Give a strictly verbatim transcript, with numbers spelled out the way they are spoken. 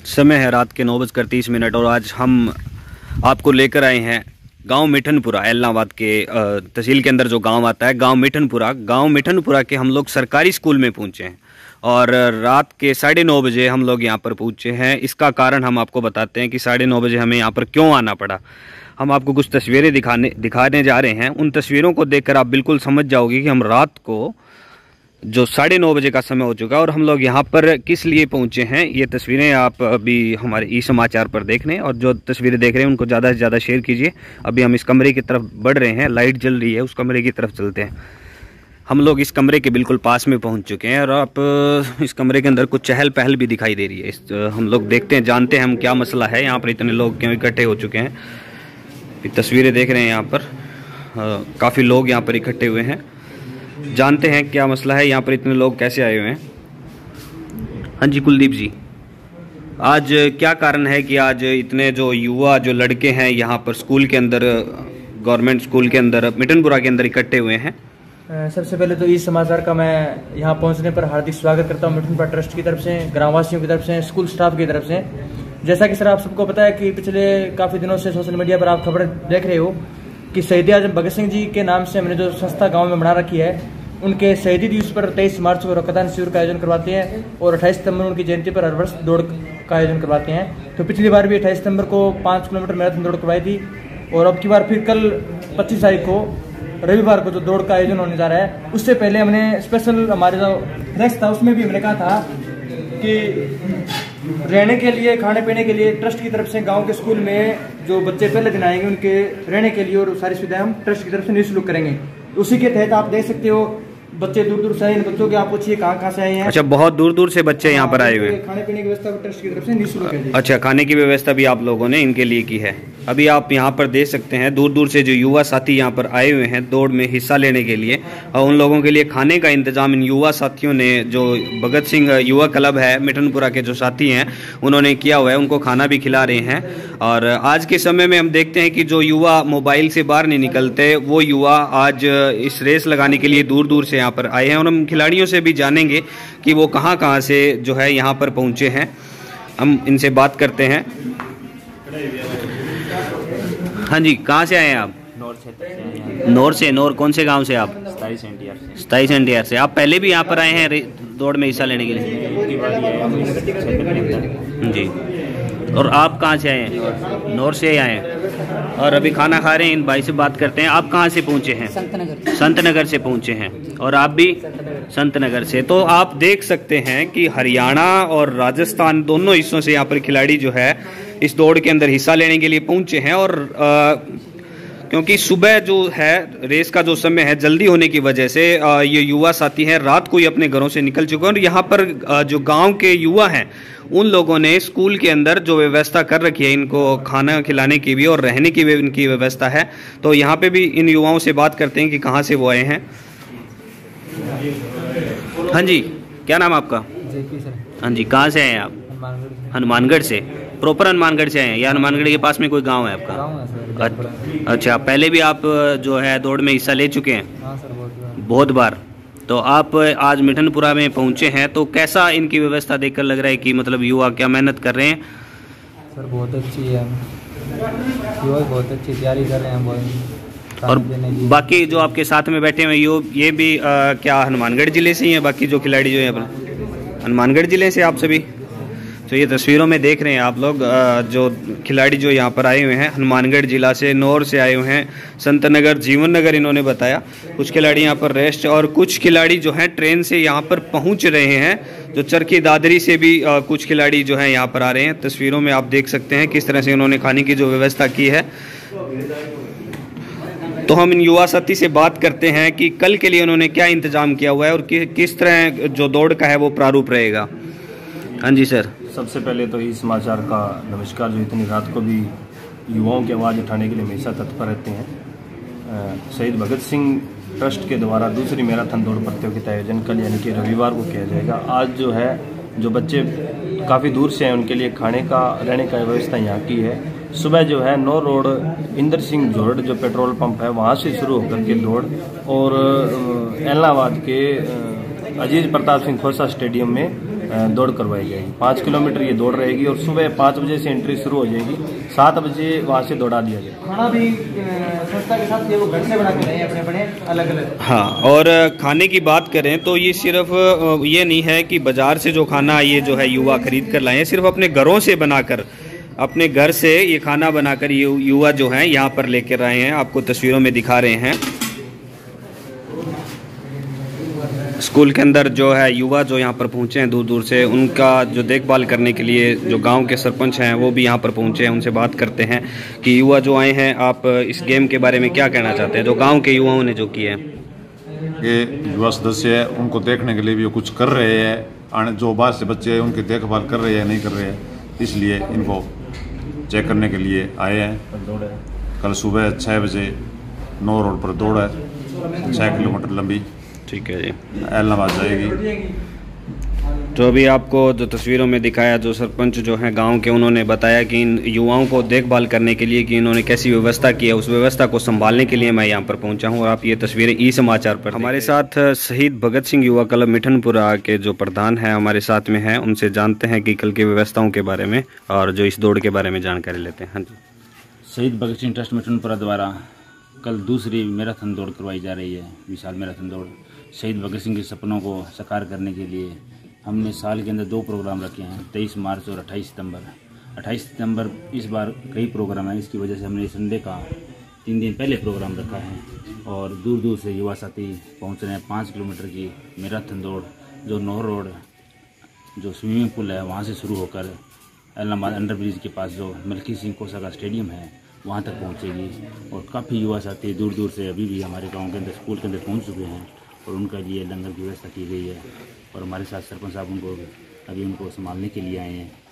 समय है रात के नौ बजकर तीस मिनट और आज हम आपको लेकर आए हैं गांव मिठनपुरा, एलनाबाद के तहसील के अंदर जो गांव आता है, गांव मिठनपुरा। गांव मिठनपुरा के हम लोग सरकारी स्कूल में पहुंचे हैं और रात के साढ़े नौ बजे हम लोग यहां पर पहुंचे हैं। इसका कारण हम आपको बताते हैं कि साढ़े नौ बजे हमें यहां पर क्यों आना पड़ा। हम आपको कुछ तस्वीरें दिखाने दिखाने जा रहे हैं। उन तस्वीरों को देखकर आप बिल्कुल समझ जाओगे कि हम रात को जो साढ़े नौ बजे का समय हो चुका है और हम लोग यहाँ पर किस लिए पहुँचे हैं। ये तस्वीरें आप अभी हमारे ई समाचार पर देख रहे हैं और जो तस्वीरें देख रहे हैं उनको ज़्यादा से ज़्यादा शेयर कीजिए। अभी हम इस कमरे की तरफ बढ़ रहे हैं, लाइट जल रही है, उस कमरे की तरफ चलते हैं। हम लोग इस कमरे के बिल्कुल पास में पहुँच चुके हैं और आप इस कमरे के अंदर कुछ चहल पहल भी दिखाई दे रही है। इस हम लोग देखते हैं, जानते हैं हम क्या मसला है, यहाँ पर इतने लोग क्यों इकट्ठे हो चुके हैं। तस्वीरें देख रहे हैं, यहाँ पर काफ़ी लोग यहाँ पर इकट्ठे हुए हैं। जानते हैं क्या मसला है, यहाँ पर इतने लोग कैसे आए हुए हैं। हाँ जी कुलदीप जी, आज क्या कारण है कि आज इतने जो युवा जो लड़के हैं यहाँ पर स्कूल के अंदर, गवर्नमेंट स्कूल के अंदर मिठनपुरा के अंदर इकट्ठे हुए हैं? सबसे पहले तो इस समाचार का मैं यहाँ पहुँचने पर हार्दिक स्वागत करता हूँ मिठनपुरा ट्रस्ट की तरफ से, ग्रामवासियों की तरफ से, स्कूल स्टाफ की तरफ से। जैसा कि सर आप सबको पता है कि पिछले काफ़ी दिनों से सोशल मीडिया पर आप खबर देख रहे हो कि शहीद आजम भगत सिंह जी के नाम से हमने जो संस्था गांव में बना रखी है, उनके शहीदी दिवस पर तेईस मार्च को रक्तदान शिविर का आयोजन करवाते हैं और अट्ठाईस सितंबर उनकी जयंती पर हर वर्ष दौड़ का आयोजन करवाते हैं। तो पिछली बार भी अट्ठाईस सितंबर को पाँच किलोमीटर मैराथन दौड़ करवाई थी और अब की बार फिर कल पच्चीस तारीख को रविवार को जो दौड़ का आयोजन होने जा रहा है, उससे पहले हमने स्पेशल हमारे जो रेस्ट था उसमें भी हमने कहा था कि रहने के लिए, खाने पीने के लिए ट्रस्ट की तरफ से गांव के स्कूल में जो बच्चे पहले दिन आएंगे उनके रहने के लिए और सारी सुविधाएं हम ट्रस्ट की तरफ से निःशुल्क करेंगे। उसी के तहत आप देख सकते हो बच्चे दूर दूर से आए। इन बच्चों के आप पूछिए कहाँ कहाँ से आए हैं। अच्छा, बहुत दूर दूर से बच्चे यहाँ पर आए हुए हैं। खाने पीने की व्यवस्था ट्रस्ट की तरफ से निःशुल्क है। अच्छा, खाने की व्यवस्था भी आप लोगों ने इनके लिए की है। अभी आप यहाँ पर देख सकते हैं दूर दूर से जो युवा साथी यहाँ पर आए हुए हैं दौड़ में हिस्सा लेने के लिए, और उन लोगों के लिए खाने का इंतजाम इन युवा साथियों ने, जो भगत सिंह युवा क्लब है मिठनपुरा के जो साथी हैं उन्होंने किया हुआ है। उनको खाना भी खिला रहे हैं। और आज के समय में हम देखते हैं कि जो युवा मोबाइल से बाहर नहीं निकलते, वो युवा आज इस रेस लगाने के लिए दूर दूर से यहाँ पर आए हैं और हम खिलाड़ियों से भी जानेंगे कि वो कहाँ कहाँ से जो है यहाँ पर पहुँचे हैं। हम इनसे बात करते हैं। हाँ जी, कहाँ से आए हैं आप? नौर क्षेत्र से आए हैं। नौर से? नौर कौन से गांव से आप? सताईस एनटीआर से। सताईस एनटीआर से। आप पहले भी यहाँ पर आए हैं दौड़ में हिस्सा लेने के लिए? जी। और आप कहाँ से आए हैं? नौर से आए हैं और अभी खाना खा रहे हैं। इन भाई से बात करते हैं। आप कहाँ से पहुँचे हैं? संतनगर। संतनगर से पहुँचे हैं। और आप भी संतनगर से। तो आप देख सकते हैं कि हरियाणा और राजस्थान दोनों हिस्सों से यहाँ पर खिलाड़ी जो है इस दौड़ के अंदर हिस्सा लेने के लिए पहुँचे हैं। और आ, क्योंकि सुबह जो है रेस का जो समय है जल्दी होने की वजह से आ, ये युवा साथी हैं रात को ही अपने घरों से निकल चुके हैं। और यहाँ पर आ, जो गांव के युवा हैं उन लोगों ने स्कूल के अंदर जो व्यवस्था कर रखी है, इनको खाना खिलाने की भी और रहने की भी इनकी व्यवस्था है। तो यहाँ पे भी इन युवाओं से बात करते हैं कि कहाँ से वो आए हैं। हाँ जी, क्या नाम आपका? हाँ जी, कहाँ से आए हैं आप? हनुमानगढ़ से। प्रॉपर हनुमानगढ़ से आए हैं या हनुमानगढ़ के पास में कोई गांव है आपका? गाँव है सर। अच्छा, पहले भी आप जो है दौड़ में हिस्सा ले चुके हैं? हाँ सर, बहुत बार। बहुत बार। तो आप आज मिठनपुरा में पहुंचे हैं, तो कैसा इनकी व्यवस्था देखकर लग रहा है कि मतलब युवा क्या मेहनत कर रहे हैं? सर बहुत अच्छी है, युवा बहुत अच्छी तैयारी कर रहे हैं बहुत। और बाकी जो आपके साथ में बैठे हुए यो ये भी आ, क्या हनुमानगढ़ जिले से ही हैं? बाकी जो खिलाड़ी जो हैं हनुमानगढ़ जिले से आप सभी? तो ये तस्वीरों में देख रहे हैं आप लोग, जो खिलाड़ी जो यहाँ पर आए हुए हैं हनुमानगढ़ जिला से, नौर से आए हुए हैं, संतनगर, जीवन नगर इन्होंने बताया। कुछ खिलाड़ी यहाँ पर रेस्ट और कुछ खिलाड़ी जो हैं ट्रेन से यहाँ पर पहुँच रहे हैं। जो चरखी दादरी से भी कुछ खिलाड़ी जो हैं यहाँ पर आ रहे हैं। तस्वीरों में आप देख सकते हैं किस तरह से उन्होंने खाने की जो व्यवस्था की है। तो हम इन युवा साथी से बात करते हैं कि कल के लिए उन्होंने क्या इंतजाम किया हुआ है और कि, किस तरह जो दौड़ का है वो प्रारूप रहेगा। हाँ जी सर। सबसे पहले तो इस समाचार का नमस्कार, जो इतनी रात को भी युवाओं की आवाज़ उठाने के लिए हमेशा तत्पर रहते हैं। शहीद भगत सिंह ट्रस्ट के द्वारा दूसरी मैराथन दौड़ प्रतियोगिता आयोजन कल यानी कि रविवार को किया जाएगा। आज जो है जो बच्चे काफ़ी दूर से हैं उनके लिए खाने का, रहने का व्यवस्था यहाँ की है। सुबह जो है नौ रोड इंदर सिंह जोड़ जो पेट्रोल पंप है वहाँ से शुरू होकर के दौड़ और एलनाबाद के अजीज प्रताप सिंह खोसा स्टेडियम में दौड़ करवाई जाएगी। पाँच किलोमीटर ये दौड़ रहेगी और सुबह पाँच बजे से एंट्री शुरू हो जाएगी, सात बजे वहाँ से दौड़ा दिया जाएगा। खाना भी संस्था के साथ ये वो घर से बना के लाए अपने अपने अलग अलग। हाँ, और खाने की बात करें तो ये सिर्फ ये नहीं है कि बाजार से जो खाना ये जो है युवा खरीद कर लाए हैं, सिर्फ अपने घरों से बनाकर, अपने घर से ये खाना बनाकर ये युवा जो हैं यहाँ पर लेकर आए हैं। आपको तस्वीरों में दिखा रहे हैं। स्कूल के अंदर जो है युवा जो यहाँ पर पहुँचे हैं दूर दूर से, उनका जो देखभाल करने के लिए जो गांव के सरपंच हैं वो भी यहाँ पर पहुँचे हैं। उनसे बात करते हैं कि युवा जो आए हैं, आप इस गेम के बारे में क्या कहना चाहते हैं जो गांव के युवाओं ने जो किया है। ये युवा सदस्य है, उनको देखने के लिए भी कुछ कर रहे हैं, जो बाहर से बच्चे हैं उनकी देखभाल कर रहे हैं नहीं कर रहे हैं, इसलिए इनको चेक करने के लिए आए हैं। कल सुबह छः बजे नौ रोड पर दौड़ है, छः किलोमीटर लंबी। ठीक है जी, एलनाबाद जाएगी। जो अभी आपको जो तस्वीरों में दिखाया, जो सरपंच जो हैं गांव के, उन्होंने बताया कि इन युवाओं को देखभाल करने के लिए कि इन्होंने कैसी व्यवस्था की है, उस व्यवस्था को संभालने के लिए मैं यहां पर पहुंचा हूं। और आप ये तस्वीरें ई समाचार पर। हमारे साथ शहीद भगत सिंह युवा क्लब मिठनपुरा के जो प्रधान हैं हमारे साथ में हैं, उनसे जानते हैं कि कल की व्यवस्थाओं के बारे में और जो इस दौड़ के बारे में जानकारी लेते हैं। हाँ जी। शहीद भगत सिंह ट्रस्ट मिठनपुरा द्वारा कल दूसरी मैराथन दौड़ करवाई जा रही है, विशाल मैराथन दौड़। शहीद भगत सिंह के सपनों को साकार करने के लिए हमने साल के अंदर दो प्रोग्राम रखे हैं, तेईस मार्च और अट्ठाईस सितंबर। अट्ठाईस सितंबर इस बार कई प्रोग्राम हैं, इसकी वजह से हमने संडे का तीन दिन पहले प्रोग्राम रखा है और दूर दूर से युवा साथी पहुंच रहे हैं। पाँच किलोमीटर की मैराथन दौड़ जो नौर रोड जो स्विमिंग पूल है वहाँ से शुरू होकर एलनाबाद अंडर ब्रिज के पास जो मलकी सिंह कोसा का स्टेडियम है वहाँ तक पहुँचेगी। और काफ़ी युवा साथी दूर दूर से अभी भी हमारे गाँव के अंदर स्कूल के अंदर पहुँच चुके हैं और उनका लिए लंगर की व्यवस्था की गई है। और हमारे साथ सरपंच साहब उनको अभी उनको संभालने के लिए आए हैं।